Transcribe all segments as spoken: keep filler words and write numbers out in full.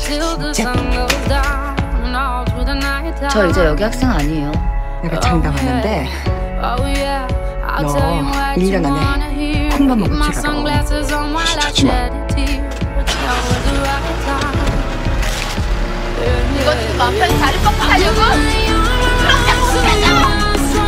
진짜. 저 이제 여기 학생 아니에요. 내가 장담하는데 너 일 년 안에 콩만 먹을 줄 알아. 찾지 마. 이거 지금 맘 편히 자리 뻗고 살려고? 그렇게 못하잖아!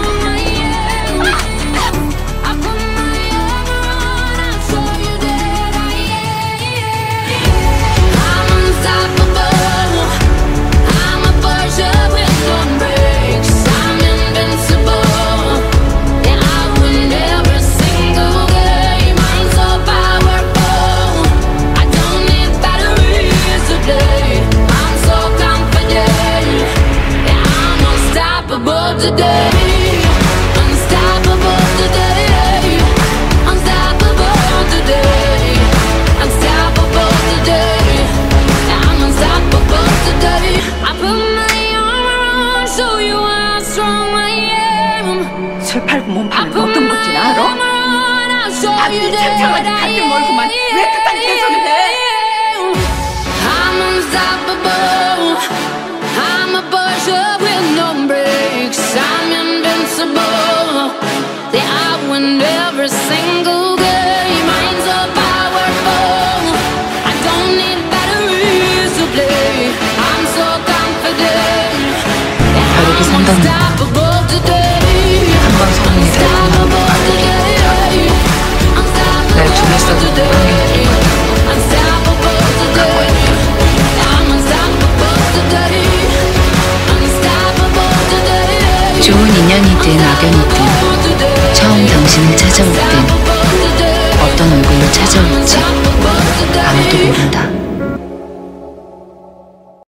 Today, unstoppable today, unstoppable today, unstoppable today, I'm unstoppable today. I put my armor on, show you how strong I am. 술 팔고 몸 파는 거 어떤 건지 알아? 남들 창창하게 같은 멀고만 왜 그딴 개소리를 해? I'm unstoppable, I'm a Porsche with no brakes. I'm invincible. Yeah, I win every single game. I'm so powerful. I don't need batteries to play. I'm so confident. Yeah, I'm unstoppable today. Unstoppable today. Unstoppable today. Unstoppable today. I'm unstoppable today. 좋은 인연이든 악연이든 처음 당신을 찾아올 땐 어떤 얼굴로 찾아올지